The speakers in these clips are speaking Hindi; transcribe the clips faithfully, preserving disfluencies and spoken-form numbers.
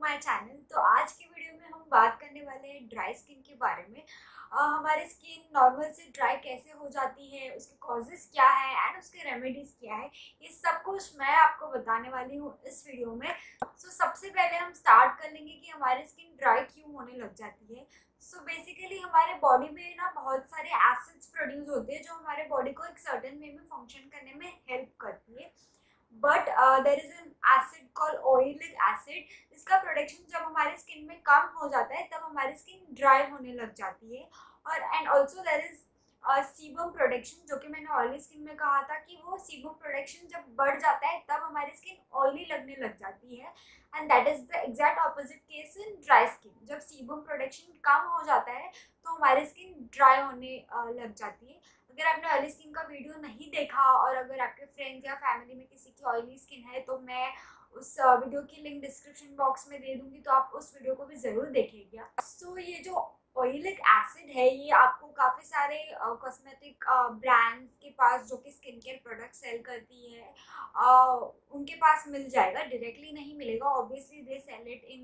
My channel. तो आज की वीडियो में हम बात करने वाले हैं ड्राई स्किन के बारे में। अ, हमारी स्किन नॉर्मल से ड्राई कैसे हो जाती है, उसके कॉजेस क्या है एंड उसके रेमेडीज क्या है, ये सब कुछ मैं आपको बताने वाली हूँ इस वीडियो में। सो so, सबसे पहले हम स्टार्ट कर लेंगे कि हमारी स्किन ड्राई क्यों होने लग जाती है। सो so, बेसिकली हमारे बॉडी में ना बहुत सारे एसिड्स प्रोड्यूस होते हैं जो हमारे बॉडी को एक सर्टेन वे में फंक्शन करने में हेल्प करती है। But there is an acid call oleic acid. इसका प्रोडक्शन जब हमारी स्किन में कम हो जाता है तब हमारी स्किन ड्राई होने लग जाती है। और and also there is sebum production, जो कि मैंने ऑयली स्किन में कहा था कि वो सीबम प्रोडक्शन जब बढ़ जाता है तब हमारी स्किन ऑयली लगने लग जाती है। And that is the exact opposite case in dry skin. जब सीबम प्रोडक्शन कम हो जाता है तो हमारी स्किन ड्राई होने uh, लग जाती है। अगर आपने ऑयली स्किन का वीडियो नहीं देखा और अगर आपके फ्रेंड्स या फैमिली में किसी की ऑयली स्किन है तो मैं उस वीडियो की लिंक डिस्क्रिप्शन बॉक्स में दे दूंगी, तो आप उस वीडियो को भी ज़रूर देखिएगा। सो so, ये जो ऑयलिक एसिड है ये आपको काफ़ी सारे कॉस्मेटिक ब्रांड्स के पास जो कि स्किन केयर प्रोडक्ट सेल करती है uh, उनके पास मिल जाएगा। डायरेक्टली नहीं मिलेगा, obviously they sell it in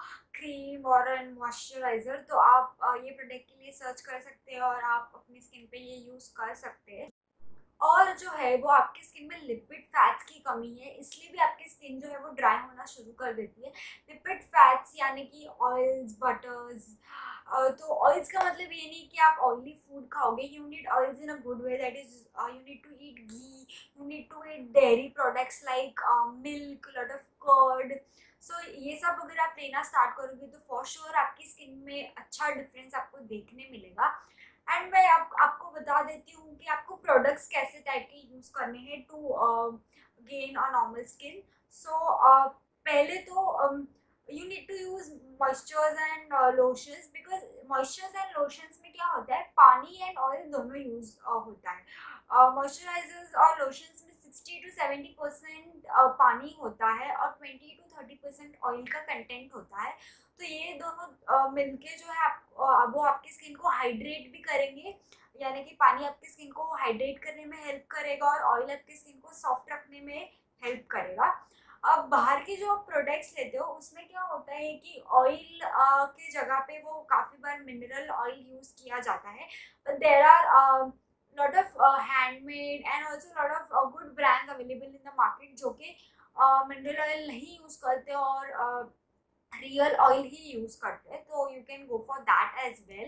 cream और एन मॉइस्चराइजर। तो आप uh, ये प्रोडक्ट के लिए सर्च कर सकते हैं और आप अपनी स्किन पे ये यूज़ कर सकते हैं। और जो है वो आपकी स्किन में लिपिड फैट्स की कमी है, इसलिए भी आपकी स्किन जो है वो ड्राई होना शुरू कर देती है। लिपिड फैट्स यानी कि ऑयल्स, बटर्स। तो ऑयल्स का मतलब ये नहीं कि आप ऑयली फूड खाओगे। You need oils in a good way, that is you need to eat ghee, you need to eat dairy products like milk, lot of curd. So ये सब अगर आप लेना स्टार्ट करोगे तो फॉर श्योर आपकी स्किन में अच्छा डिफरेंस आपको देखने मिलेगा। एंड मैं आप, आपको बता देती हूँ कि आपको प्रोडक्ट्स कैसे टाइप के यूज़ करने हैं to gain a normal skin. So पहले तो you need to use moisturisers and lotions, because moisturisers and lotions में क्या होता है, पानी एंड ऑयल दोनों यूज़ uh, होता है। मॉइस्चराइजर्स और लोशंस में सिक्सटी टू सेवेंटी परसेंट पानी होता है और twenty two thirty percent oil का कंटेंट होता है। तो ये दोनों मिलके जो है आप, वो आपकी स्किन को हाइड्रेट भी करेंगे, यानी कि पानी आपकी स्किन को हाइड्रेट करने में हेल्प करेगा और ऑयल आपकी स्किन को सॉफ्ट रखने में हेल्प करेगा। अब बाहर के जो आप प्रोडक्ट्स लेते हो उसमें क्या होता है कि ऑयल के जगह पे वो काफ़ी बार मिनरल ऑयल यूज़ किया जाता है। But there are lot of handmade and also lot of good brands available in the market जो कि मिनरल ऑयल नहीं यूज़ करते और uh, रियल ऑयल ही यूज करते हैं। तो you can go for that as well.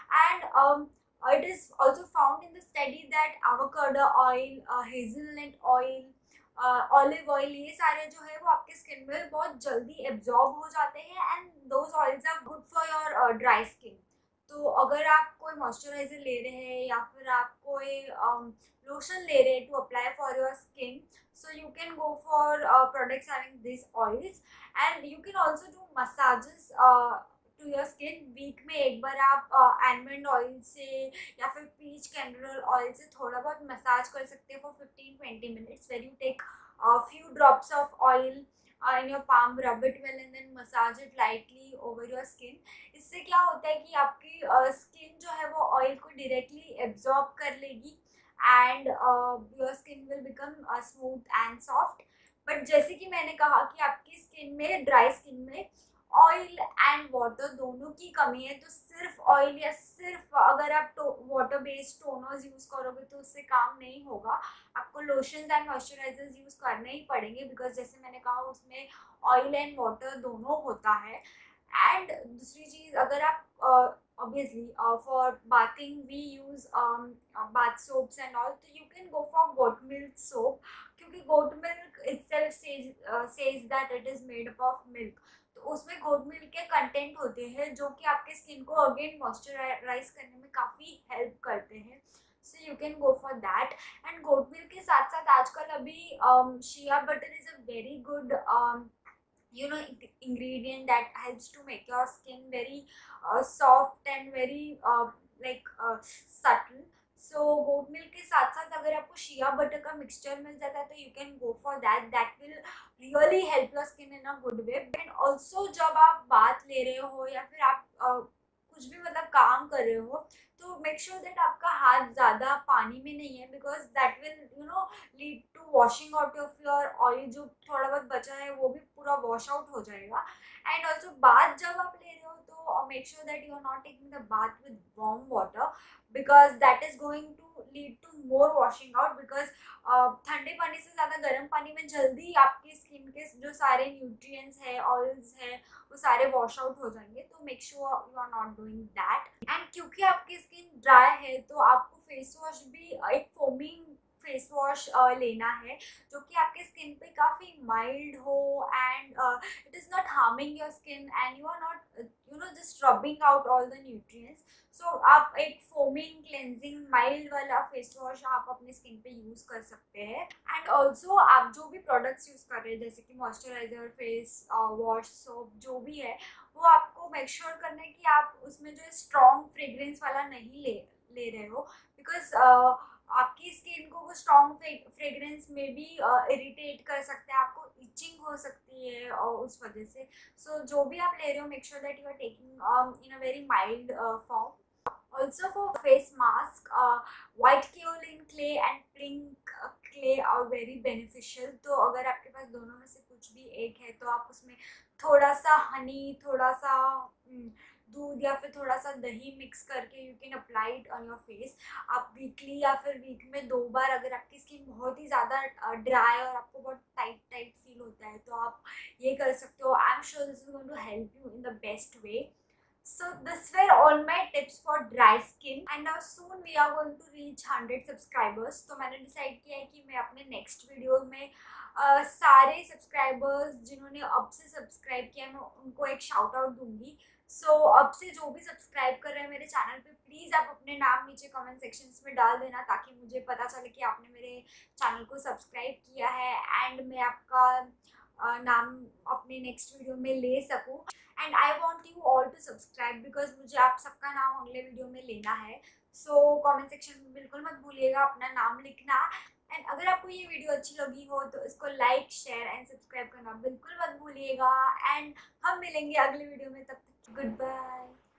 And it is also found in the study that avocado oil, hazelnut oil, olive oil, ये सारे जो है वो आपके स्किन में बहुत जल्दी एब्जॉर्ब हो जाते हैं and those oils are good for your dry skin. तो अगर आप कोई मॉइस्चराइजर ले रहे हैं या फिर आप कोई लोशन um, ले रहे हैं to apply for your skin, so you can go for uh, products having these oils, and you can also do massages uh, to your skin। Week में एक बार आप almond ऑयल से या फिर पीच कैंडल ऑयल से थोड़ा बहुत मसाज कर सकते हैं for fifteen twenty minutes, where you take few drops of oil uh, in your palm, rub it well and then massage it lightly over your skin। इससे क्या होता है कि आपकी स्किन uh, जो है वो ऑयल को डायरेक्टली एब्जॉर्ब कर लेगी and your skin will become smooth and soft. But जैसे कि मैंने कहा कि आपकी स्किन में, ड्राई स्किन में ऑयल एंड वाटर दोनों की कमी है, तो सिर्फ ऑयल या सिर्फ अगर आप वाटर बेस्ड टोनर्स यूज़ करोगे तो उससे काम नहीं होगा। आपको लोशंस एंड मॉइस्चराइजर्स यूज़ करने ही पड़ेंगे, बिकॉज जैसे मैंने कहा उसमें ऑयल एंड वाटर दोनों होता है। एंड दूसरी चीज़, अगर आप obviously for bathing we use bath soaps and all, तो you can go for goat milk soap, क्योंकि goat milk itself says that it is made up of milk. तो उसमें गोट मिल्क के कंटेंट होते हैं जो कि आपके स्किन को अगेन मॉइस्चराइज करने में काफ़ी हेल्प करते हैं। So you can go for that. And goat milk के साथ साथ आजकल अभी shea butter is a very good you know ingredient that helps to make your skin very uh, soft and very uh, like uh, subtle। so goat milk के साथ साथ अगर आपको शिया बटर का मिक्सचर मिल जाता है तो you can go for that, that will really help your skin in a good way। and also जब आप बात ले रहे हो या फिर आप uh, कुछ भी मतलब काम कर रहे हो तो मेक श्योर दैट आपका हाथ ज़्यादा पानी में नहीं है, because that will you know lead to washing out of your oil. जो थोड़ा बहुत बचा है वो भी पूरा वॉश आउट हो जाएगा। एंड ऑल्सो बाथ जब आप ले रहे हो तो make sure that you are not taking the bath with warm water, because that is going to lead to more washing out. Because ठंडे पानी से ज़्यादा गर्म पानी में जल्दी आपकी स्किन के जो सारे न्यूट्रिएंट्स है, ऑयल्स है, वो सारे वॉश आउट हो जाएंगे। तो make sure you are not doing that. And क्योंकि आपकी स्किन ड्राई है तो आपको फेस वॉश भी एक फोमिंग फेस वॉश लेना है जो कि आपके स्किन पे काफ़ी माइल्ड हो and it is not harming your skin and you are not you know just rubbing out all the nutrients. So आप एक फोमिंग क्लेंजिंग माइल्ड वाला फेस वॉश आप अपने स्किन पे यूज़ कर सकते हैं। एंड ऑल्सो आप जो भी प्रोडक्ट्स यूज़ कर रहे हैं जैसे कि मॉइस्चराइजर, फेस वॉश, सोप, जो भी है, वो आपको मेक श्योर करना है कि आप उसमें जो स्ट्रॉन्ग फ्रेग्रेंस वाला नहीं ले ले रहे हो। बिकॉज uh, आपकी स्किन को वो स्ट्रॉन्ग फ्रेग्रेंस में भी इरिटेट uh, कर सकते हैं, आपको इचिंग हो सकती है और uh, उस वजह से। सो so, जो भी आप ले रहे हो make sure that you are taking in a very mild form. Also for face mask, uh, white kaolin clay and pink uh, clay are very beneficial। तो अगर आपके पास दोनों में से कुछ भी एक है तो आप उसमें थोड़ा सा हनी, थोड़ा सा दूध या फिर थोड़ा सा दही मिक्स करके you can apply it on your face. आप वीकली या फिर वीक में दो बार, अगर आपकी स्किन बहुत ही ज़्यादा ड्राई और आपको बहुत टाइट टाइट फील होता है तो आप ये कर सकते हो। I am sure this is going to help you in the best way। So this were all my tips for dry skin and now soon we are going to reach one hundred subscribers। तो मैंने डिसाइड किया है कि मैं अपने नेक्स्ट वीडियो में uh, सारे सब्सक्राइबर्स जिन्होंने अब से सब्सक्राइब किया मैं उनको एक शाउट आउट दूंगी। सो so, अब से जो भी सब्सक्राइब कर रहे हैं मेरे चैनल पे प्लीज़ आप अपने नाम नीचे कमेंट सेक्शंस में डाल देना ताकि मुझे पता चले कि आपने मेरे चैनल को सब्सक्राइब किया है एंड मैं आपका uh, नाम अपने नेक्स्ट वीडियो में ले सकूँ। And I want you all to subscribe because मुझे आप सबका नाम अगले वीडियो में लेना है। सो कमेंट सेक्शन में बिल्कुल मत भूलिएगा अपना नाम लिखना। एंड अगर आपको ये वीडियो अच्छी लगी हो तो इसको लाइक, शेयर एंड सब्सक्राइब करना बिल्कुल मत भूलिएगा। एंड हम मिलेंगे अगले वीडियो में, तब तक गुड बाय।